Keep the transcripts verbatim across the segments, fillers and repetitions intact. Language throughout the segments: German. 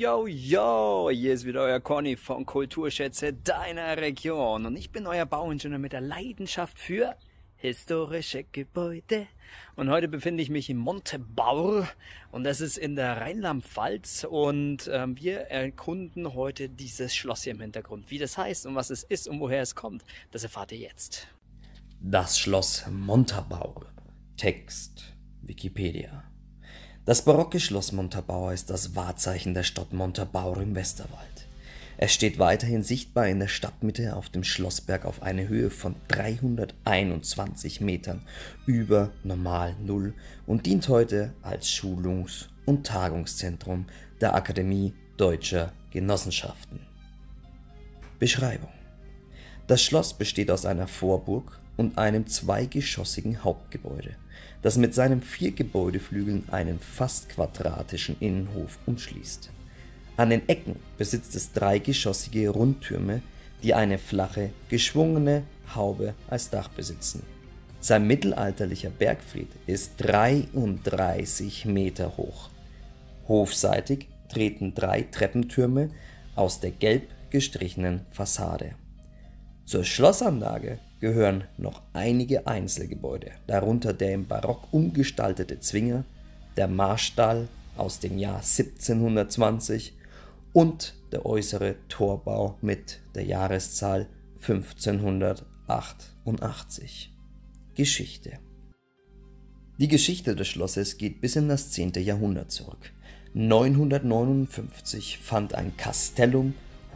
yo, yo, hier ist wieder euer Conny von Kulturschätze deiner Region und ich bin euer Bauingenieur mit der Leidenschaft für historische Gebäude. Und heute befinde ich mich in Montabaur und das ist in der Rheinland-Pfalz und ähm, wir erkunden heute dieses Schloss hier im Hintergrund. Wie das heißt und was es ist und woher es kommt, das erfahrt ihr jetzt. Das Schloss Montabaur. Text Wikipedia. Das barocke Schloss Montabaur ist das Wahrzeichen der Stadt Montabaur im Westerwald. Es steht weiterhin sichtbar in der Stadtmitte auf dem Schlossberg auf einer Höhe von dreihunderteinundzwanzig Metern über Normal Null und dient heute als Schulungs- und Tagungszentrum der Akademie Deutscher Genossenschaften. Beschreibung: Das Schloss besteht aus einer Vorburg und einem zweigeschossigen Hauptgebäude, das mit seinen vier Gebäudeflügeln einen fast quadratischen Innenhof umschließt. An den Ecken besitzt es dreigeschossige Rundtürme, die eine flache, geschwungene Haube als Dach besitzen. Sein mittelalterlicher Bergfried ist dreiunddreißig Meter hoch. Hofseitig treten drei Treppentürme aus der gelb gestrichenen Fassade. Zur Schlossanlage gehören noch einige Einzelgebäude, darunter der im Barock umgestaltete Zwinger, der Marstall aus dem Jahr siebzehnhundertzwanzig und der äußere Torbau mit der Jahreszahl fünfzehnhundertachtundachtzig. Geschichte: Die Geschichte des Schlosses geht bis in das zehnte Jahrhundert zurück. neunhundertneunundfünfzig fand ein Castellum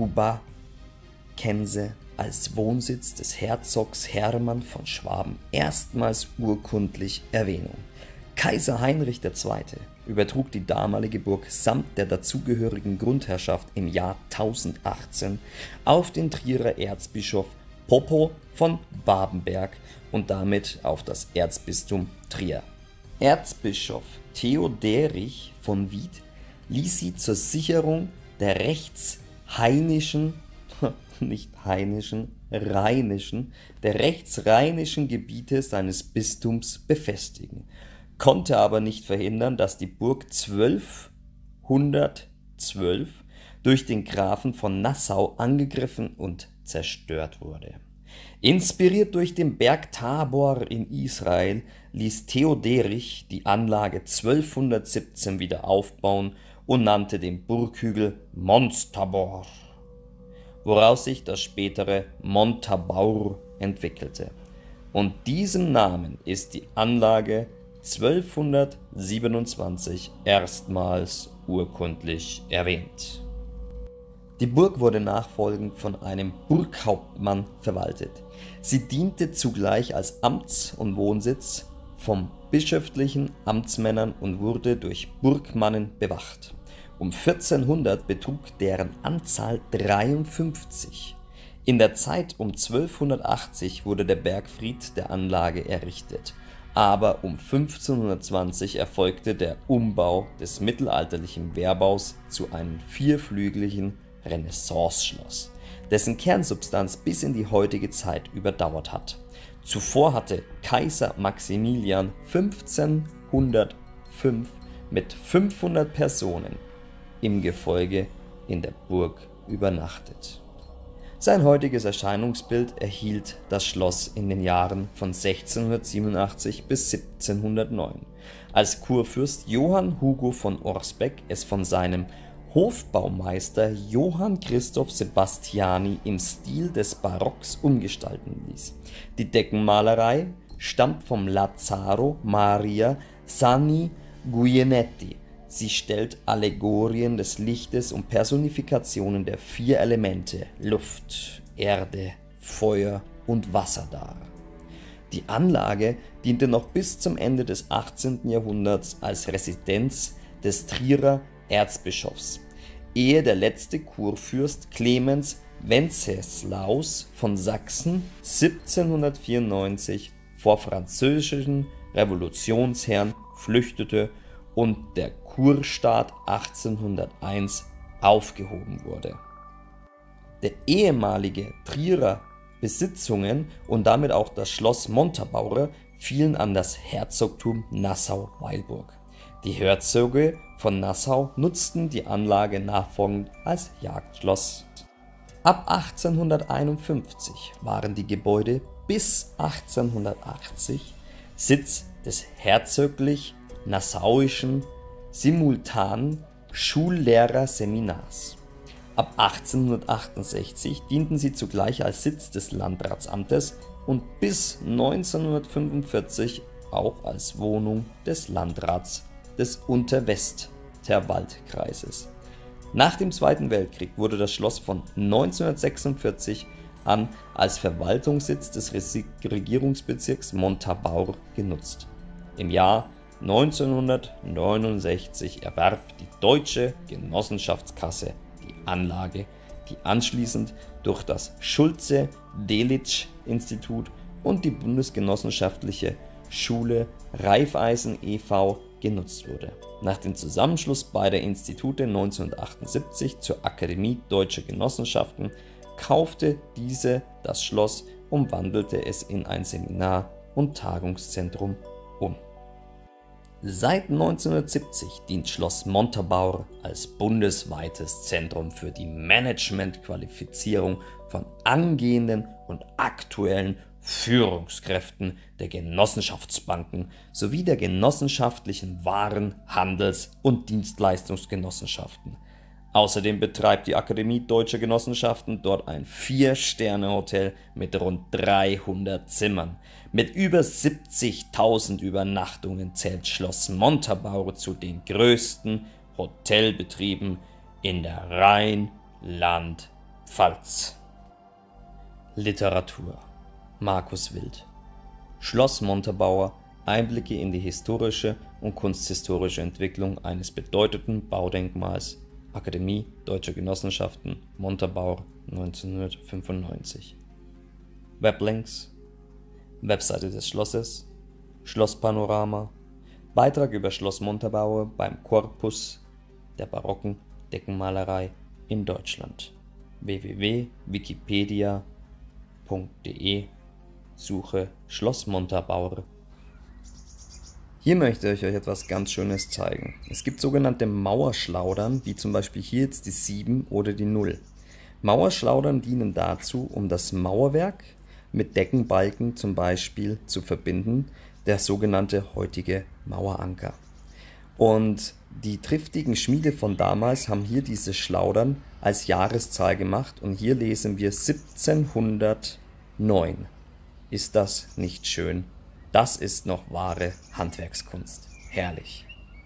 Hubacense als Wohnsitz des Herzogs Hermann von Schwaben erstmals urkundlich Erwähnung. Kaiser Heinrich der Zweite übertrug die damalige Burg samt der dazugehörigen Grundherrschaft im Jahr tausendachtzehn auf den Trierer Erzbischof Popo von Babenberg und damit auf das Erzbistum Trier. Erzbischof Theoderich von Wied ließ sie zur Sicherung der rechtshainischen nicht heidnischen, rheinischen, der rechtsrheinischen Gebiete seines Bistums befestigen, konnte aber nicht verhindern, dass die Burg zwölfhundertzwölf durch den Grafen von Nassau angegriffen und zerstört wurde. Inspiriert durch den Berg Tabor in Israel ließ Theoderich die Anlage zwölfhundertsiebzehn wieder aufbauen und nannte den Burghügel Montabaur, woraus sich das spätere Montabaur entwickelte. Und diesem Namen ist die Anlage zwölfhundertsiebenundzwanzig erstmals urkundlich erwähnt. Die Burg wurde nachfolgend von einem Burghauptmann verwaltet. Sie diente zugleich als Amts- und Wohnsitz von bischöflichen Amtsmännern und wurde durch Burgmannen bewacht. Um vierzehnhundert betrug deren Anzahl dreiundfünfzig. In der Zeit um zwölfhundertachtzig wurde der Bergfried der Anlage errichtet, aber um fünfzehnhundertzwanzig erfolgte der Umbau des mittelalterlichen Wehrbaus zu einem vierflügeligen Renaissance-Schloss, dessen Kernsubstanz bis in die heutige Zeit überdauert hat. Zuvor hatte Kaiser Maximilian fünfzehnhundertfünf mit fünfhundert Personen im Gefolge in der Burg übernachtet. Sein heutiges Erscheinungsbild erhielt das Schloss in den Jahren von sechzehnhundertsiebenundachtzig bis siebzehnhundertneun, als Kurfürst Johann Hugo von Orsbeck es von seinem Hofbaumeister Johann Christoph Sebastiani im Stil des Barocks umgestalten ließ. Die Deckenmalerei stammt vom Lazzaro Maria Sanguinetti. Sie stellt Allegorien des Lichtes und Personifikationen der vier Elemente Luft, Erde, Feuer und Wasser dar. Die Anlage diente noch bis zum Ende des achtzehnten Jahrhunderts als Residenz des Trierer Erzbischofs, ehe der letzte Kurfürst Clemens Wenceslaus von Sachsen siebzehnhundertvierundneunzig vor französischen Revolutionsherren flüchtete und der Kurstaat achtzehnhunderteins aufgehoben wurde. Der ehemalige Trierer Besitzungen und damit auch das Schloss Montabaur fielen an das Herzogtum Nassau-Weilburg. Die Herzöge von Nassau nutzten die Anlage nachfolgend als Jagdschloss. Ab achtzehnhunderteinundfünfzig waren die Gebäude bis achtzehnhundertachtzig Sitz des herzöglich-nassauischen simultanen Schullehrerseminars. Ab achtzehnhundertachtundsechzig dienten sie zugleich als Sitz des Landratsamtes und bis neunzehnhundertfünfundvierzig auch als Wohnung des Landrats des Unterwesterwaldkreises. Nach dem Zweiten Weltkrieg wurde das Schloss von neunzehnhundertsechsundvierzig an als Verwaltungssitz des Regierungsbezirks Montabaur genutzt. Im Jahr neunzehnhundertneunundsechzig erwarb die Deutsche Genossenschaftskasse die Anlage, die anschließend durch das Schulze-Delitzsch-Institut und die Bundesgenossenschaftliche Schule Raiffeisen e V genutzt wurde. Nach dem Zusammenschluss beider Institute neunzehnhundertachtundsiebzig zur Akademie Deutscher Genossenschaften kaufte diese das Schloss und wandelte es in ein Seminar- und Tagungszentrum um. Seit neunzehnhundertsiebzig dient Schloss Montabaur als bundesweites Zentrum für die Managementqualifizierung von angehenden und aktuellen Führungskräften der Genossenschaftsbanken sowie der genossenschaftlichen Waren-, Handels- und Dienstleistungsgenossenschaften. Außerdem betreibt die Akademie Deutscher Genossenschaften dort ein Vier-Sterne-Hotel mit rund dreihundert Zimmern. Mit über siebzigtausend Übernachtungen zählt Schloss Montabaur zu den größten Hotelbetrieben in der Rheinland-Pfalz. Literatur: Markus Wild. Schloss Montabaur: Einblicke in die historische und kunsthistorische Entwicklung eines bedeutenden Baudenkmals. Akademie Deutscher Genossenschaften, Montabaur, neunzehnhundertfünfundneunzig. Weblinks: Webseite des Schlosses, Schlosspanorama, Beitrag über Schloss Montabaur beim Korpus der barocken Deckenmalerei in Deutschland, w w w punkt wikipedia punkt de, Suche Schloss Montabaur. Hier möchte ich euch etwas ganz Schönes zeigen. Es gibt sogenannte Mauerschlaudern, wie zum Beispiel hier jetzt die sieben oder die null. Mauerschlaudern dienen dazu, um das Mauerwerk mit Deckenbalken zum Beispiel zu verbinden, der sogenannte heutige Maueranker. Und die triftigen Schmiede von damals haben hier diese Schlaudern als Jahreszahl gemacht und hier lesen wir siebzehnhundertneun. Ist das nicht schön? Das ist noch wahre Handwerkskunst. Herrlich.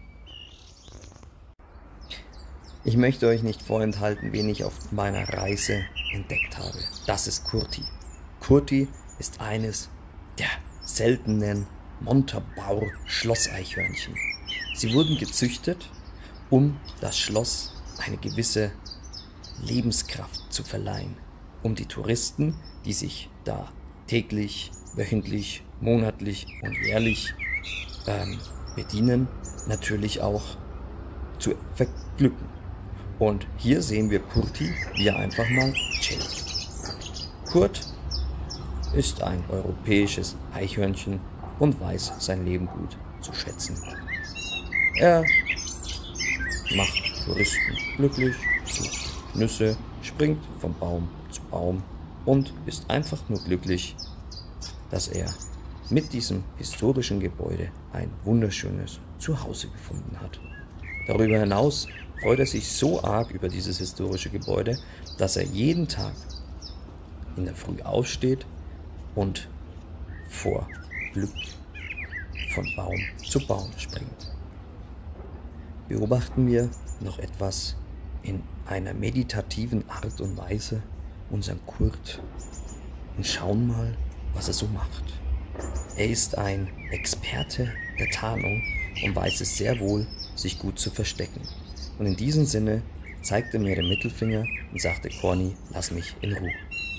Ich möchte euch nicht vorenthalten, wen ich auf meiner Reise entdeckt habe. Das ist Kurti. Kurti ist eines der seltenen Montabaur-Schlosseichhörnchen. Sie wurden gezüchtet, um das Schloss eine gewisse Lebenskraft zu verleihen, um die Touristen, die sich da täglich, wöchentlich, monatlich und jährlich ähm, bedienen, natürlich auch zu verglücken. Und hier sehen wir Kurti, wie er einfach mal chillt. Kurt ist ein europäisches Eichhörnchen und weiß sein Leben gut zu schätzen. Er macht Touristen glücklich, sucht Nüsse, springt von Baum zu Baum und ist einfach nur glücklich, dass er mit diesem historischen Gebäude ein wunderschönes Zuhause gefunden hat. Darüber hinaus freut er sich so arg über dieses historische Gebäude, dass er jeden Tag in der Früh aufsteht und vor Glück von Baum zu Baum springt. Beobachten wir noch etwas in einer meditativen Art und Weise unseren Kurt und schauen mal, was er so macht. Er ist ein Experte der Tarnung und weiß es sehr wohl, sich gut zu verstecken. Und in diesem Sinne zeigte er mir den Mittelfinger und sagte: Corny, lass mich in Ruhe.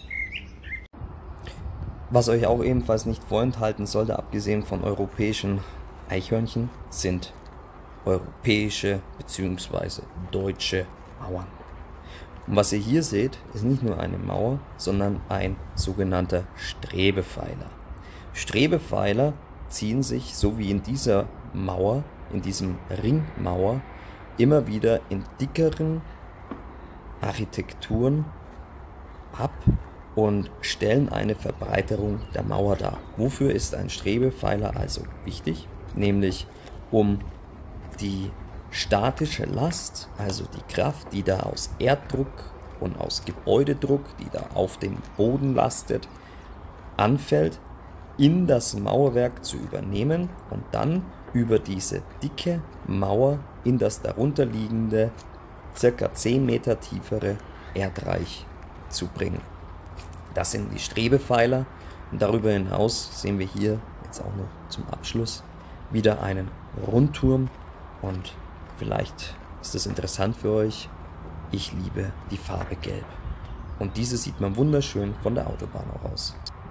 Was euch auch ebenfalls nicht vorenthalten sollte, abgesehen von europäischen Eichhörnchen, sind europäische bzw. deutsche Mauern. Und was ihr hier seht, ist nicht nur eine Mauer, sondern ein sogenannter Strebepfeiler. Strebepfeiler ziehen sich, so wie in dieser Mauer, in diesem Ringmauer immer wieder in dickeren Architekturen ab und stellen eine Verbreiterung der Mauer dar. Wofür ist ein Strebepfeiler also wichtig? Nämlich um die statische Last, also die Kraft, die da aus Erddruck und aus Gebäudedruck, die da auf dem Boden lastet, anfällt, in das Mauerwerk zu übernehmen und dann über diese dicke Mauer in das darunterliegende, circa zehn Meter tiefere Erdreich zu bringen. Das sind die Strebepfeiler und darüber hinaus sehen wir hier jetzt auch noch zum Abschluss wieder einen Rundturm und vielleicht ist das interessant für euch, ich liebe die Farbe Gelb und diese sieht man wunderschön von der Autobahn auch aus.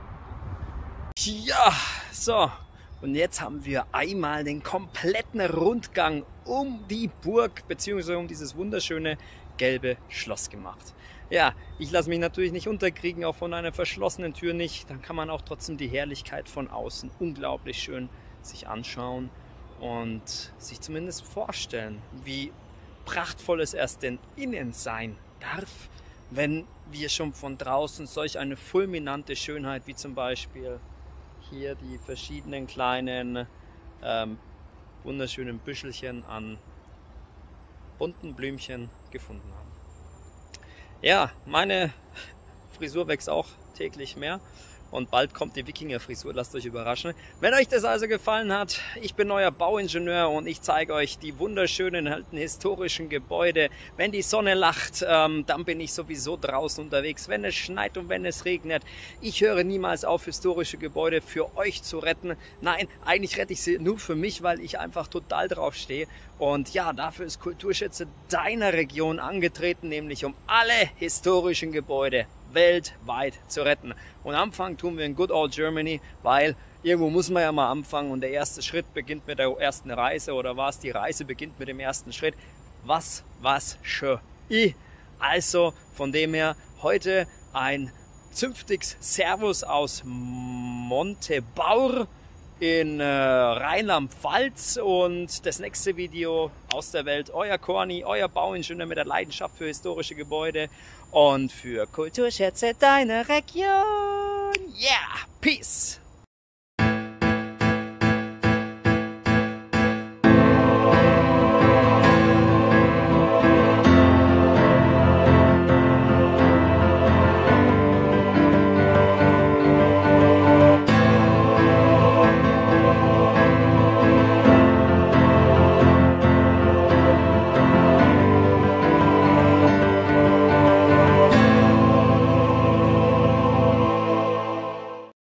Ja, so, und jetzt haben wir einmal den kompletten Rundgang um die Burg bzw. um dieses wunderschöne gelbe Schloss gemacht. Ja, ich lasse mich natürlich nicht unterkriegen, auch von einer verschlossenen Tür nicht. Dann kann man auch trotzdem die Herrlichkeit von außen unglaublich schön sich anschauen und sich zumindest vorstellen, wie prachtvoll es erst denn innen sein darf, wenn wir schon von draußen solch eine fulminante Schönheit wie zum Beispiel hier die verschiedenen kleinen ähm, wunderschönen Büschelchen an bunten Blümchen gefunden haben. Ja, meine Frisur wächst auch täglich mehr und bald kommt die Wikinger-Frisur, lasst euch überraschen. Wenn euch das also gefallen hat, ich bin euer Bauingenieur und ich zeige euch die wunderschönen alten historischen Gebäude. Wenn die Sonne lacht, ähm, dann bin ich sowieso draußen unterwegs. Wenn es schneit und wenn es regnet, ich höre niemals auf, historische Gebäude für euch zu retten. Nein, eigentlich rette ich sie nur für mich, weil ich einfach total drauf stehe. Und ja, dafür ist Kulturschätze deiner Region angetreten, nämlich um alle historischen Gebäude weltweit zu retten. Und anfangen tun wir in Good Old Germany, weil irgendwo muss man ja mal anfangen und der erste Schritt beginnt mit der ersten Reise oder was? Die Reise beginnt mit dem ersten Schritt. Was, was, schön. I. Also von dem her heute ein zünftiges Servus aus Montabaur in äh, Rheinland-Pfalz und das nächste Video aus der Welt. Euer Corny, euer Bauingenieur mit der Leidenschaft für historische Gebäude und für Kulturschätze deiner Region. Yeah, peace!